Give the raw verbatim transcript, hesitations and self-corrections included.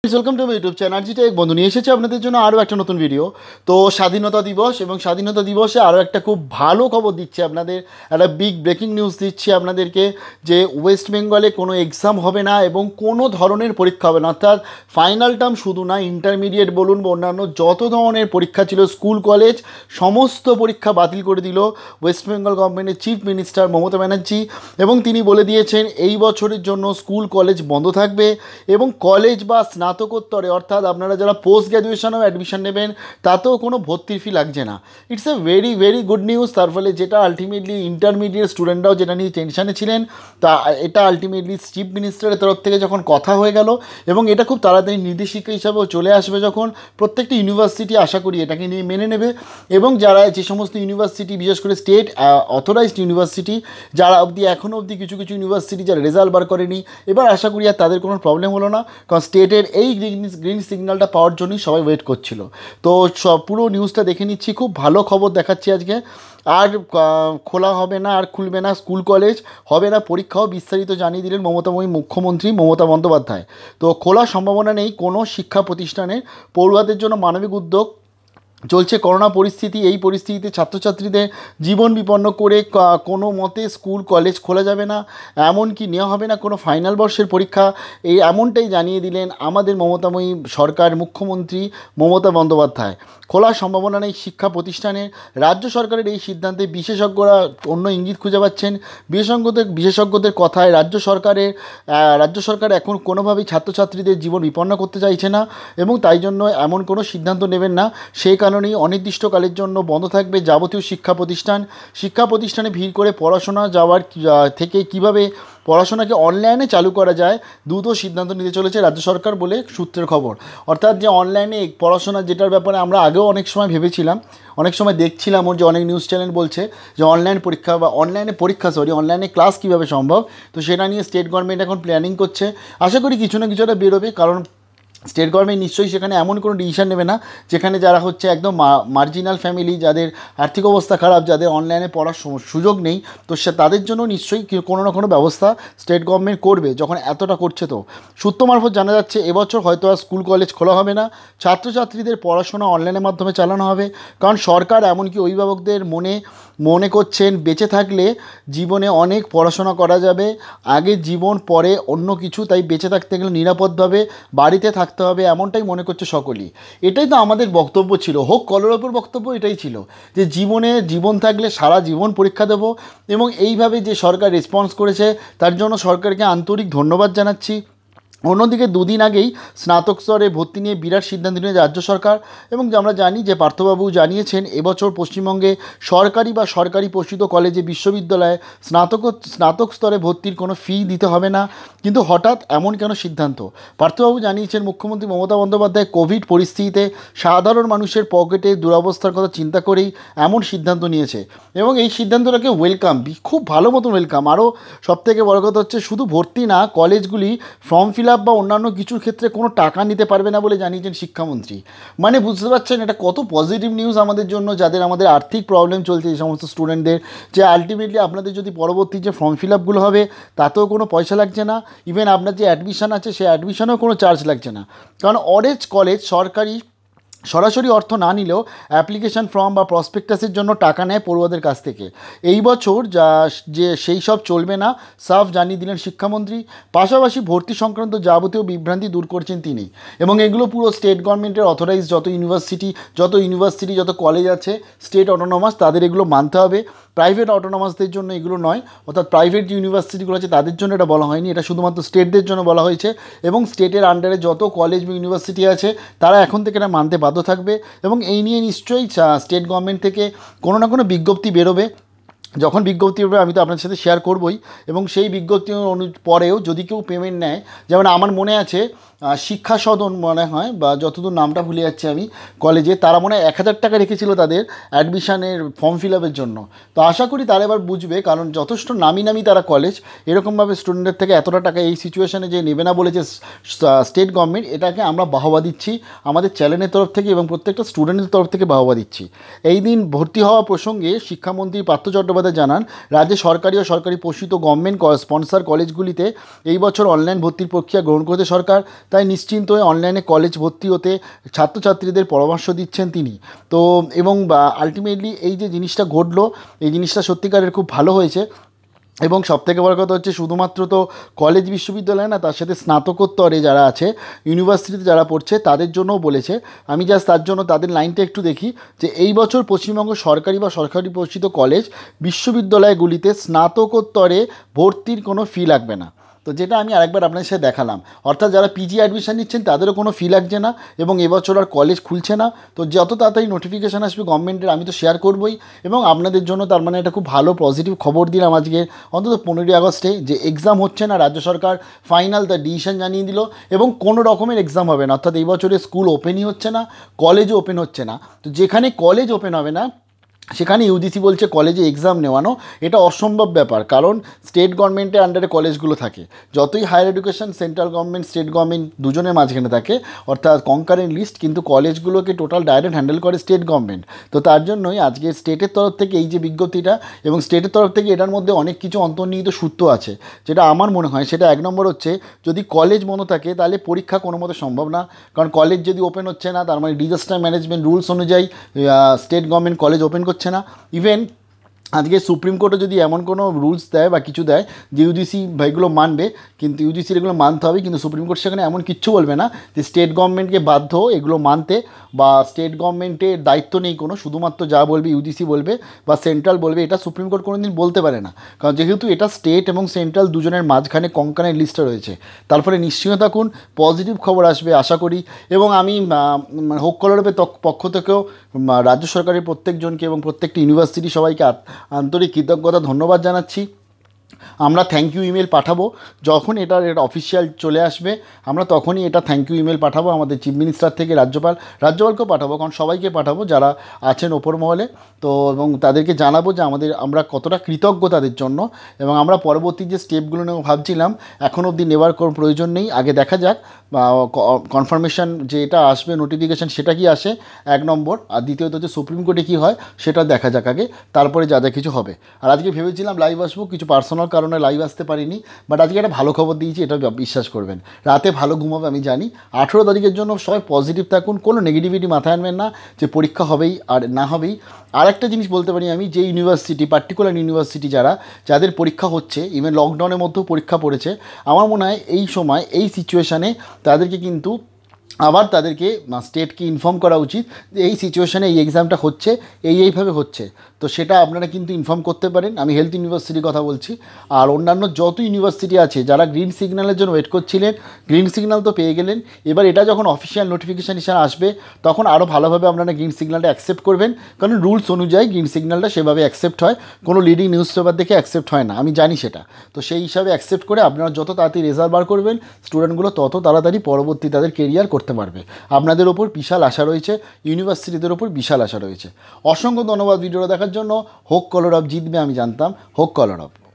Welcome to my YouTube channel G tech. বন্ধু নিয়ে এসেছে আপনাদের জন্য আরও একটা নতুন ভিডিও। তো স্বাধীনতা দিবস এবং স্বাধীনতা দিবসে আরও একটা খুব ভালো খবর দিচ্ছে আপনাদের, একটা বিগ ব্রেকিং নিউজ দিচ্ছি আপনাদেরকে যে ওয়েস্ট বেঙ্গলে কোনো এক্সাম হবে না এবং কোনো ধরনের পরীক্ষা হবে না। অর্থাৎ ফাইনাল টার্ম শুধু না, ইন্টারমিডিয়েট বলুন বা অন্যান্য যত ধরনের পরীক্ষা ছিল স্কুল কলেজ সমস্ত পরীক্ষা বাতিল করে দিল ওয়েস্ট বেঙ্গল গভর্নমেন্টের চিফ মিনিস্টার মমতা ব্যানার্জি। এবং তিনি বলে দিয়েছেন এই বছরের জন্য স্কুল কলেজ বন্ধ থাকবে এবং কলেজ বা স্নাতকোত্তরে অর্থাৎ আপনারা যারা পোস্ট গ্র্যাজুয়েশনেও অ্যাডমিশন নেবেন তাতেও কোনো ভর্তির ফি লাগছে না। It's a very very good news. তার ফলে যেটা আলটিমেটলি ইন্টারমিডিয়েট স্টুডেন্টরাও যেটা নিয়ে টেনশানে ছিলেন, তা এটা আলটিমেটলি চিফ মিনিস্টারের তরফ থেকে যখন কথা হয়ে গেল এবং এটা খুব তাড়াতাড়ি নির্দেশিকা হিসাবেও চলে আসবে, যখন প্রত্যেকটি ইউনিভার্সিটি আশা করি এটাকে নিয়ে মেনে নেবে। এবং যারা যে সমস্ত ইউনিভার্সিটি বিশেষ করে স্টেট অথরাইজড ইউনিভার্সিটি যারা অবধি এখনও অবধি কিছু কিছু ইউনিভার্সিটি যারা রেজাল্ট বার করেনি, এবার আশা করি আর তাদের কোনো প্রবলেম হলো না, কারণ স্টেটের এই গ্রিন গ্রিন সিগন্যালটা পাওয়ার জন্যই সবাই ওয়েট করছিল। তো সব পুরো নিউজটা দেখে নিচ্ছি, খুব ভালো খবর দেখাচ্ছি আজকে। আর খোলা হবে না, আর খুলবে না স্কুল কলেজ, হবে না পরীক্ষাও, বিস্তারিত জানিয়ে দিলেন মমতাময়ী মুখ্যমন্ত্রী মমতা বন্দ্যোপাধ্যায়। তো খোলার সম্ভাবনা নেই কোনো শিক্ষা প্রতিষ্ঠানে। পড়ুয়াদের জন্য মানবিক উদ্যোগ চলছে। করোনা পরিস্থিতি, এই পরিস্থিতিতে ছাত্রছাত্রীদের জীবন বিপন্ন করে কোনো মতে স্কুল কলেজ খোলা যাবে না, এমনকি নেওয়া হবে না কোনো ফাইনাল বর্ষের পরীক্ষা। এই এমনটাই জানিয়ে দিলেন আমাদের মমতাময়ী সরকার, মুখ্যমন্ত্রী মমতা বন্দ্যোপাধ্যায়। খোলার সম্ভাবনা নেই শিক্ষা প্রতিষ্ঠানে। রাজ্য সরকারের এই সিদ্ধান্তে বিশেষজ্ঞরা অন্য ইঙ্গিত খুঁজে পাচ্ছেন। বিশেষজ্ঞদের বিশেষজ্ঞদের কথায় রাজ্য সরকারের রাজ্য সরকার এখন কোনোভাবেই ছাত্রছাত্রীদের জীবন বিপন্ন করতে চাইছে না এবং তাই জন্য এমন কোনো সিদ্ধান্ত নেবেন না। সেই কারণেই অনির্দিষ্টকালের জন্য বন্ধ থাকবে যাবতীয় শিক্ষা প্রতিষ্ঠান। শিক্ষা প্রতিষ্ঠানে ভিড় করে পড়াশোনা যাওয়ার থেকে কিভাবে পড়াশোনাকে অনলাইনে চালু করা যায় দ্রুত সিদ্ধান্ত নিতে চলেছে রাজ্য সরকার বলে সূত্রের খবর। অর্থাৎ যে অনলাইনে পড়াশোনা, যেটার ব্যাপারে আমরা আগেও অনেক সময় ভেবেছিলাম, অনেক সময় দেখছিলাম ওর যে অনেক নিউজ চ্যানেল বলছে যে অনলাইন পরীক্ষা বা অনলাইনে পরীক্ষা সরি অনলাইনে ক্লাস কীভাবে সম্ভব। তো সেটা নিয়ে স্টেট গভর্নমেন্ট এখন প্ল্যানিং করছে। আশা করি কিছু না কিছু একটা বেরোবে, কারণ স্টেট গভর্নমেন্ট নিশ্চয়ই সেখানে এমন কোনো ডিসিশন নেবে না যেখানে যারা হচ্ছে একদম মার্জিনাল ফ্যামিলি, যাদের আর্থিক অবস্থা খারাপ, যাদের অনলাইনে পড়ার সুযোগ নেই, তো সে তাদের জন্য নিশ্চয়ই কোনো না কোনো ব্যবস্থা স্টেট গভর্নমেন্ট করবে যখন এতটা করছে। তো সূত্র মারফত জানা যাচ্ছে এবছর হয়তো আর স্কুল কলেজ খোলা হবে না, ছাত্রছাত্রীদের পড়াশোনা অনলাইনের মাধ্যমে চালানো হবে। কারণ সরকার এমনকি অভিভাবকদের মনে মনে করছেন বেঁচে থাকলে জীবনে অনেক পড়াশোনা করা যাবে, আগে জীবন পরে অন্য কিছু, তাই বেঁচে থাকতে গেলে নিরাপদভাবে বাড়িতে থাকতে হবে, এমনটাই মনে করছে সকলেই। এটাই তো আমাদের বক্তব্য ছিল, হোক কলরবের বক্তব্য এটাই ছিল যে জীবনে জীবন থাকলে সারা জীবন পরীক্ষা দেব। এবং এইভাবে যে সরকার রেসপন্স করেছে তার জন্য সরকারকে আন্তরিক ধন্যবাদ জানাচ্ছি। অন্যদিকে দুদিন আগেই স্নাতক স্তরে ভর্তি নিয়ে বিরাট সিদ্ধান্ত নিয়েছে রাজ্য সরকার। এবং আমরা জানি যে পার্থবাবু জানিয়েছেন এবছর পশ্চিমবঙ্গে সরকারি বা সরকারি পোষিত কলেজে বিশ্ববিদ্যালয়ে স্নাতক স্নাতক স্তরে ভর্তির কোনো ফি দিতে হবে না। কিন্তু হঠাৎ এমন কেন সিদ্ধান্ত? পার্থবাবু জানিয়েছেন মুখ্যমন্ত্রী মমতা বন্দ্যোপাধ্যায় কোভিড পরিস্থিতিতে সাধারণ মানুষের পকেটে দুরবস্থার কথা চিন্তা করেই এমন সিদ্ধান্ত নিয়েছে এবং এই সিদ্ধান্তটাকে ওয়েলকাম, খুব ভালো মতন ওয়েলকাম। আরও সবথেকে বড় কথা হচ্ছে শুধু ভর্তি না, কলেজগুলি ফর্ম ফিল আপ বা অন্যান্য কিছুর ক্ষেত্রে কোনো টাকা নিতে পারবে না বলে জানিয়েছেন শিক্ষামন্ত্রী। মানে বুঝতে পারছেন এটা কত পজিটিভ নিউজ আমাদের জন্য, যাদের আমাদের আর্থিক প্রবলেম চলছে এই সমস্ত স্টুডেন্টদের, যে আলটিমেটলি আপনাদের যদি পরবর্তী যে ফর্ম ফিল আপগুলো হবে তাতেও কোনো পয়সা লাগছে না, ইভেন আপনার যে অ্যাডমিশন আছে সেই অ্যাডমিশনেও কোনো চার্জ লাগছে না। কারণ অরেঞ্জ কলেজ সরকারি সরাসরি অর্থ না নিলেও অ্যাপ্লিকেশন ফর্ম বা প্রসপেক্টাসের জন্য টাকা নেয় পড়ুয়াদের কাছ থেকে। এই বছর যা যে সেই সব চলবে না, সাফ জানিয়ে দিলেন শিক্ষামন্ত্রী। পাশাপাশি ভর্তি সংক্রান্ত যাবতীয় বিভ্রান্তি দূর করছেন তিনি। এবং এগুলো পুরো স্টেট গভর্নমেন্টের অথরাইজ যত ইউনিভার্সিটি যত ইউনিভার্সিটি যত কলেজ আছে স্টেট অটোনমাস, তাদের এগুলো মানতে হবে। প্রাইভেট অটোনমাসদের জন্য এগুলো নয়, অর্থাৎ প্রাইভেট যে ইউনিভার্সিটিগুলো আছে তাদের জন্য এটা বলা হয়নি, এটা শুধুমাত্র স্টেটদের জন্য বলা হয়েছে। এবং স্টেটের আন্ডারে যত কলেজ বা ইউনিভার্সিটি আছে তারা এখন থেকে এটা মানতে বাধ্য থাকবে। এবং এই নিয়ে নিশ্চয়ই স্টেট গভর্নমেন্ট থেকে কোনো না কোনো বিজ্ঞপ্তি বেরোবে। যখন বিজ্ঞপ্তি বেরোবে আমি তো আপনার সাথে শেয়ার করবই। এবং সেই বিজ্ঞপ্তি অনু পরেও যদি কেউ পেমেন্ট নেয়, যেমন আমার মনে আছে শিক্ষা সদন মনে হয় বা যতদূর নামটা ভুলে যাচ্ছি আমি, কলেজে তারা মনে হয় এক হাজার টাকা রেখেছিল তাদের অ্যাডমিশনের ফর্ম ফিল আপের জন্য। তো আশা করি তারা এবার বুঝবে, কারণ যথেষ্ট নামি নামি তারা কলেজ, এরকমভাবে স্টুডেন্টের থেকে এতটা টাকা এই সিচুয়েশানে যে নেবে না বলেছে স্টেট গভর্নমেন্ট, এটাকে আমরা বাহবা দিচ্ছি আমাদের চ্যানেলের তরফ থেকে এবং প্রত্যেকটা স্টুডেন্টের তরফ থেকে বাহবা দিচ্ছি। এই দিন ভর্তি হওয়া প্রসঙ্গে শিক্ষামন্ত্রী পার্থ চট্টোপাধ্যায় জানান, রাজ্যে সরকারি ও সরকারি পোষিত গভর্নমেন্ট স্পন্সার কলেজগুলিতে এই বছর অনলাইন ভর্তির প্রক্রিয়া গ্রহণ করেছে সরকার। তাই নিশ্চিন্ত হয়ে অনলাইনে কলেজ ভর্তি হতে ছাত্রছাত্রীদের পরামর্শ দিচ্ছেন তিনি। তো এবং আলটিমেটলি এই যে জিনিসটা ঘটলো, এই জিনিসটা সত্যিকারের খুব ভালো হয়েছে। এবং সবথেকে বড় কথা হচ্ছে শুধুমাত্র তো কলেজ বিশ্ববিদ্যালয় না, তার সাথে স্নাতকোত্তরে যারা আছে, ইউনিভার্সিটিতে যারা পড়ছে তাদের জন্যও বলেছে। আমি জাস্ট তার জন্য তাদের লাইনটা একটু দেখি যে এই বছর পশ্চিমবঙ্গ সরকারি বা সরকারি পোষিত কলেজ বিশ্ববিদ্যালয়গুলিতে স্নাতকোত্তরে ভর্তির কোনো ফি লাগবে না। তো যেটা আমি আরেকবার আপনাদের সাথে দেখালাম, অর্থাৎ যারা পিজি অ্যাডমিশন নিচ্ছেন তাদেরও কোনো ফি লাগছে না এবং এবছর আর কলেজ খুলছে না। তো যত তাড়াতাড়ি নোটিফিকেশান আসবে গভর্নমেন্টের আমি তো শেয়ার করবই, এবং আপনাদের জন্য তার মানে এটা খুব ভালো পজিটিভ খবর দিলাম আজকে অন্তত পনেরোই আগস্টে, যে এক্সাম হচ্ছে না, রাজ্য সরকার ফাইনাল তার ডিসিশন জানিয়ে দিল এবং কোনো রকমের এক্সাম হবে না। অর্থাৎ এই বছরে স্কুল ওপেনই হচ্ছে না, কলেজও ওপেন হচ্ছে না। তো যেখানে কলেজ ওপেন হবে না সেখানে ইউজিসি বলছে কলেজে এক্সাম নেওয়ানো এটা অসম্ভব ব্যাপার, কারণ স্টেট গভর্নমেন্টের আন্ডারে কলেজগুলো থাকে। যতই higher education central government state government দুজনের মাঝখানে থাকে, অর্থাৎ কনকারেন্ট লিস্ট, কিন্তু কলেজগুলোকে টোটাল ডাইরেক্ট হ্যান্ডেল করে স্টেট গভর্নমেন্ট। তো তার জন্যই আজকে স্টেটের তরফ থেকে এই যে বিজ্ঞপ্তিটা, এবং স্টেটের তরফ থেকে এটার মধ্যে অনেক কিছু অন্তর্নিহিত সূত্র আছে, যেটা আমার মনে হয় সেটা এক নম্বর হচ্ছে, যদি কলেজ বন্ধ থাকে তাহলে পরীক্ষা কোনো মতে সম্ভব না, কারণ কলেজ যদি ওপেন হচ্ছে না তার মানে ডিজাস্টার ম্যানেজমেন্ট রুলস অনুযায়ী স্টেট গভর্নমেন্ট কলেজ ওপেন করছে না। ইভেন আজকে সুপ্রিম কোর্টে যদি এমন কোনো রুলস দেয় বা কিছু দেয় যে ইউজিসি এগুলো মানবে, কিন্তু ইউজিসির এগুলো মানতে হবে, কিন্তু সুপ্রিম কোর্ট সেখানে এমন কিচ্ছু বলবে না যে স্টেট গভর্নমেন্টকে বাধ্য এগুলো মানতে, বা স্টেট গভর্নমেন্টের দায়িত্ব নেই কোনো, শুধুমাত্র যা বলবে ইউজিসি বলবে বা সেন্ট্রাল বলবে, এটা সুপ্রিম কোর্ট কোনো দিন বলতে পারে না, কারণ যেহেতু এটা স্টেট এবং সেন্ট্রাল দুজনের মাঝখানে কঙ্কানের লিস্টে রয়েছে। তারপরে নিশ্চিন্ত থাকুন, পজিটিভ খবর আসবে আশা করি। এবং আমি হোক কলরবের পক্ষ থেকেও রাজ্য সরকারের প্রত্যেকজনকে এবং প্রত্যেকটি ইউনিভার্সিটি সবাইকে আন্তরিক কৃতজ্ঞতা ধন্যবাদ জানাচ্ছি। আমরা থ্যাংক ইউ ইমেল পাঠাবো যখন এটার এটা অফিসিয়াল চলে আসবে, আমরা তখনই এটা থ্যাংক ইউ ইমেল পাঠাবো আমাদের চিফ মিনিস্টার থেকে রাজ্যপাল রাজ্যপালকেও পাঠাবো, কারণ সবাইকে পাঠাবো যারা আছেন ওপর মহলে। তো এবং তাদেরকে জানাবো যে আমাদের আমরা কতটা কৃতজ্ঞ তাদের জন্য, এবং আমরা পরবর্তী যে স্টেপগুলো নেব ভাবছিলাম এখন অবধি নেওয়ার কোনো প্রয়োজন নেই, আগে দেখা যাক কনফার্মেশন যে এটা আসবে নোটিফিকেশান সেটা কি আসে এক নম্বর, আর দ্বিতীয়ত হচ্ছে সুপ্রিম কোর্টে কী হয় সেটা দেখা যাক আগে, তারপরে যা যা কিছু হবে। আর আজকে ভেবেছিলাম লাইভ আসবো, কিছু পার্সোনাল কারণে লাইভ আসতে পারিনি, বাট আজকে একটা ভালো খবর দিয়েছি, এটা বিশ্বাস করবেন, রাতে ভালো ঘুমাবে আমি জানি। আঠেরো তারিখের জন্য সবাই পজিটিভ থাকুন, কোনো নেগেটিভিটি মাথায় আনবেন না যে পরীক্ষা হবেই আর না হবেই। আর একটা জিনিস বলতে পারি আমি, যে ইউনিভার্সিটি পার্টিকুলার ইউনিভার্সিটি যারা যাদের পরীক্ষা হচ্ছে, ইভেন লকডাউনের মধ্যেও পরীক্ষা পড়েছে, আমার মনে হয় এই সময় এই সিচুয়েশানে তাদেরকে কিন্তু আবার তাদেরকে স্টেটকে ইনফর্ম করা উচিত যে এই সিচুয়েশানে এই এক্সামটা হচ্ছে, এই এইভাবে হচ্ছে, তো সেটা আপনারা কিন্তু ইনফর্ম করতে পারেন। আমি হেলথ ইউনিভার্সিটির কথা বলছি, আর অন্যান্য যত ইউনিভার্সিটি আছে যারা গ্রিন সিগন্যালের জন্য ওয়েট করছিলেন, গ্রিন সিগন্যাল তো পেয়ে গেলেন, এবার এটা যখন অফিসিয়াল নোটিফিকেশান হিসাবে আসবে তখন আরও ভালোভাবে আপনারা গ্রিন সিগন্যালটা অ্যাকসেপ্ট করবেন, কারণ রুলস অনুযায়ী গ্রিন সিগন্যালটা সেভাবে অ্যাকসেপ্ট হয়, কোনো লিডিং নিউজ পেপার দেখে অ্যাকসেপ্ট হয় না, আমি জানি সেটা। তো সেই হিসাবে অ্যাকসেপ্ট করে আপনারা যত তাড়াতাড়ি রেজাল্ট বার করবেন, স্টুডেন্টগুলো তত তাড়াতাড়ি পরবর্তী তাদের কেরিয়ার করতে পারবে। আপনাদের ওপর বিশাল আশা রয়েছে, ইউনিভার্সিটিদের ওপর বিশাল আশা রয়েছে। অসংখ্য ধন্যবাদ ভিডিওটা দেখার জন্য। হোক কলরব জিতবে আমি জানতাম, হোক কলরব।